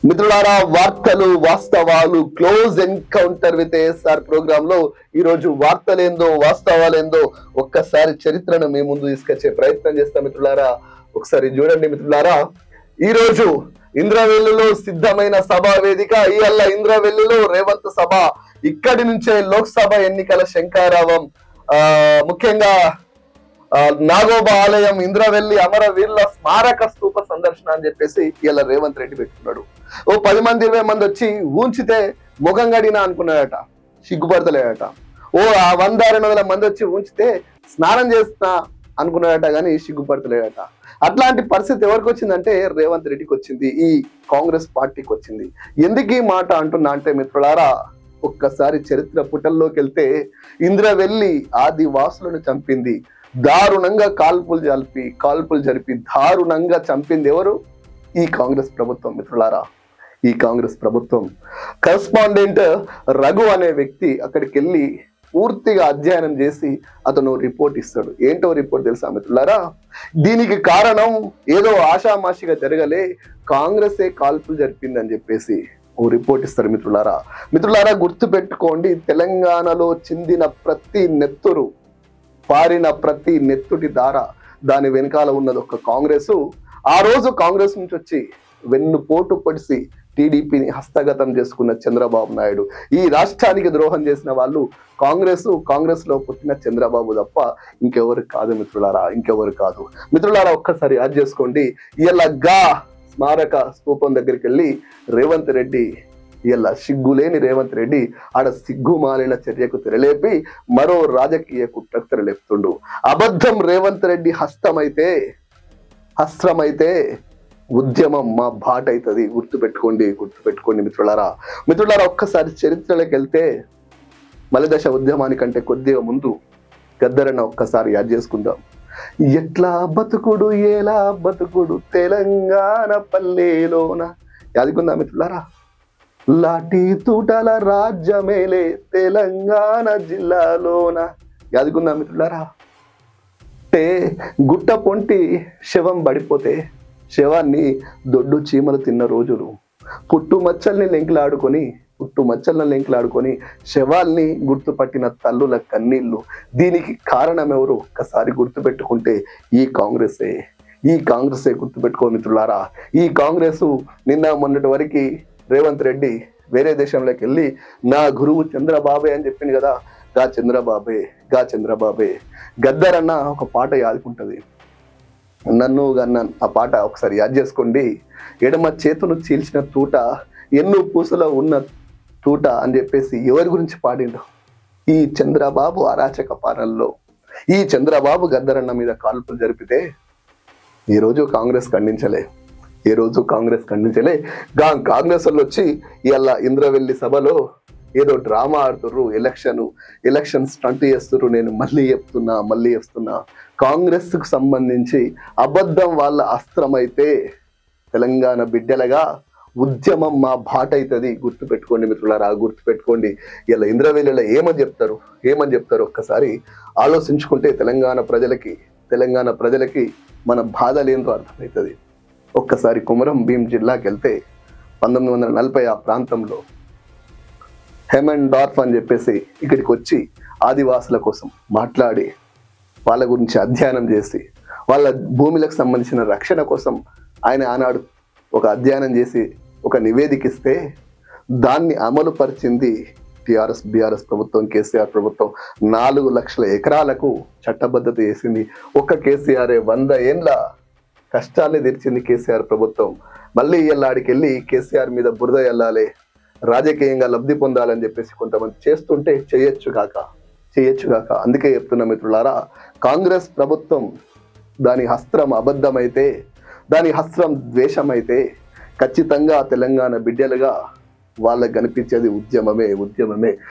మిత్రులారా, వార్తలు వాస్తవాలు close encounter with ASR programme లో ఈ రోజు వార్తలేందో వాస్తవాలేందో ఒక్కసారి చరిత్రను మీ ముందు తీసుకొచ్చే ప్రయత్నం చేస్తాం. మిత్రులారా, ఒకసారి చూడండి. మిత్రులారా, ఈ రోజు ఇంద్రవెల్లిలో సిద్ధమైన సభా వేదిక. ఇవాళ ఇంద్రవెల్లిలో రేవంత్ సభ. ఇక్కడి నుంచే లోక్సభ ఎన్నికల శంఖారావం. ముఖ్యంగా నాగోబా ఆలయం, ఇంద్రవెల్లి అమరవీరుల స్మారక స్తూప సందర్శన అని చెప్పేసి ఇలా రేవంత్ రెడ్డి పెట్టుకున్నాడు. ఓ 10 మంది 20 మంది వచ్చి ఊంచితే ముఖం గడినా అనుకున్నాడట, సిగ్గుపడతలేడట. ఓ 100-200 మంది వచ్చి ఊంచితే స్నానం చేస్తా అనుకున్నాడట, కానీ సిగ్గుపడతలేడట. అట్లాంటి పరిస్థితి ఎవరికి వచ్చిందంటే రేవంత్ రెడ్డికి వచ్చింది, ఈ కాంగ్రెస్ పార్టీకి వచ్చింది. ఎందుకు ఈ మాట అంటున్నా అంటే మిత్రులారా, ఒక్కసారి చరిత్ర పుటల్లోకి వెళ్తే ఇంద్రవెల్లి ఆదివాసులను చంపింది, దారుణంగా కాల్పులు జరిపి దారుణంగా చంపింది ఎవరు? ఈ కాంగ్రెస్ ప్రభుత్వం. మిత్రులారా, ఈ కాంగ్రెస్ ప్రభుత్వం. కరెస్పాండెంట్ రఘు అనే వ్యక్తి అక్కడికి వెళ్ళి పూర్తిగా అధ్యయనం చేసి అతను రిపోర్ట్ ఇస్తాడు. ఏంటో రిపోర్ట్ తెలుసా మిత్రులారా? దీనికి కారణం ఏదో ఆషామాషిగా జరగలే, కాంగ్రెసే కాల్పులు జరిపిందని చెప్పేసి ఓ రిపోర్ట్ ఇస్తారు. మిత్రులారా, గుర్తు పెట్టుకోండి, తెలంగాణలో చిందిన ప్రతి నెత్తురు, పారిన ప్రతి నెత్తుటి దార, దాని వెనకాల ఉన్నది ఒక కాంగ్రెసు. ఆ రోజు కాంగ్రెస్ నుంచి వచ్చి వెన్నుపోటు పొడిసి టీడీపీని హస్తగతం చేసుకున్న చంద్రబాబు నాయుడు. ఈ రాష్ట్రానికి ద్రోహం చేసిన వాళ్ళు కాంగ్రెస్ లో పుట్టిన చంద్రబాబు తప్ప ఇంకెవరు కాదు మిత్రులారా, ఇంకెవరు కాదు. మిత్రులారా, ఒక్కసారి యాడ్ చేసుకోండి. ఇలా స్మారక స్తూపం దగ్గరికి వెళ్ళి రేవంత్ రెడ్డి, ఇలా సిగ్గులేని రేవంత్ రెడ్డి ఆడ సిగ్గుమాలిన చర్యకు తెరలేపి మరో రాజకీయ కుట్రకు తెరలేపుతుండు. అబద్ధం రేవంత్ రెడ్డి హస్త్రమైతే ఉద్యమం మా బాట అవుతుంది. గుర్తుపెట్టుకోండి మిత్రులారా, ఒక్కసారి చరిత్రలోకి వెళ్తే మలిదశ ఉద్యమానికంటే కొద్దిగా ముందు గద్దరన్న ఒక్కసారి యాద్ చేసుకుందాం. ఎట్లా బతుకుడు ఎలా బతుకుడు తెలంగాణ పల్లెలోన, యాదుకుందాం మిత్రులారా. లాఠీ తూటల రాజ్యమేలే తెలంగాణ జిల్లాలోన, యాదుకుందాం మిత్రులారా. గుట్ట పొంటి శవం పడిపోతే శవాన్ని దొడ్డు చీమలు తిన్న రోజులు, పుట్టుమచ్చల్ని లెంకిలాడుకొని శవాల్ని గుర్తుపట్టిన తల్లుల కన్నీళ్లు. దీనికి కారణం ఎవరు? ఒక్కసారి గుర్తుపెట్టుకుంటే ఈ కాంగ్రెసే గుర్తుపెట్టుకో మిత్రులారా. ఈ కాంగ్రెస్ నిన్న మొన్నటి వరకు రేవంత్ రెడ్డి వేరే దేశంలోకి వెళ్ళి నా గురువు చంద్రబాబే అని చెప్పింది కదా. గా చంద్రబాబే గద్దరన్న ఒక పాట యాదుకుంటది, నన్ను గన్నాన్. ఆ పాట ఒకసారి యాద్ చేసుకోండి. ఎడమ చేతును చీల్చిన తూట, ఎన్ను పూసలో ఉన్న తూట అని చెప్పేసి ఎవరి గురించి పాడిండు? ఈ చంద్రబాబు అరాచక పాలనలో ఈ చంద్రబాబు గద్దరన్న మీద కాల్పులు జరిపితే ఈ రోజు కాంగ్రెస్ ఖండించలే. కాంగ్రెస్ వాళ్ళు వచ్చి ఇలా ఇంద్రవెల్లి సభలో ఏదో డ్రామా ఆడుతుర్రు, ఎలక్షన్ స్టంట్ చేస్తుర్రు. నేను మళ్ళీ చెప్తున్నా, కాంగ్రెస్ కు సంబంధించి అబద్ధం వాళ్ళ అస్త్రమైతే తెలంగాణ బిడ్డలుగా ఉద్యమం మా బాట అవుతుంది. గుర్తుపెట్టుకోండి మిత్రులారా, గుర్తుపెట్టుకోండి. ఇలా ఇంద్రవెల్లిలో ఏమని చెప్తారు ఒక్కసారి ఆలోచించుకుంటే తెలంగాణ ప్రజలకి మన బాధలేందో అర్థమవుతుంది. ఒక్కసారి కుమరం భీం జిల్లాకి వెళ్తే 1940 ఆ ప్రాంతంలో హెమండార్ఫ్ అని చెప్పేసి ఇక్కడికి వచ్చి ఆదివాసుల కోసం మాట్లాడి వాళ్ళ గురించి అధ్యయనం చేసి వాళ్ళ భూములకు సంబంధించిన రక్షణ కోసం ఆయన ఆనాడు ఒక అధ్యయనం చేసి ఒక నివేదిక ఇస్తే దాన్ని అమలు పరిచింది బీఆర్ఎస్ ప్రభుత్వం, కేసీఆర్ ప్రభుత్వం. 4 లక్షల ఎకరాలకు చట్టబద్ధత చేసింది. ఒక్క కేసీఆర్ 100 ఏండ్ల కష్టాన్ని తీర్చింది కేసీఆర్ ప్రభుత్వం. మళ్ళీ ఇళ్ళాడికి వెళ్ళి కేసీఆర్ మీద బురద ఎల్లాలి, రాజకీయంగా లబ్ధి పొందాలని చెప్పేసి కొంతమంది చేస్తుంటే చేయొచ్చు కాక. అందుకే చెప్తున్నా మిత్రులారా, కాంగ్రెస్ ప్రభుత్వం దాని హస్త్రం అబద్ధమైతే, దాని హస్త్రం ద్వేషమైతే ఖచ్చితంగా తెలంగాణ బిడ్డలుగా వాళ్ళకి కనిపించేది ఉద్యమమే.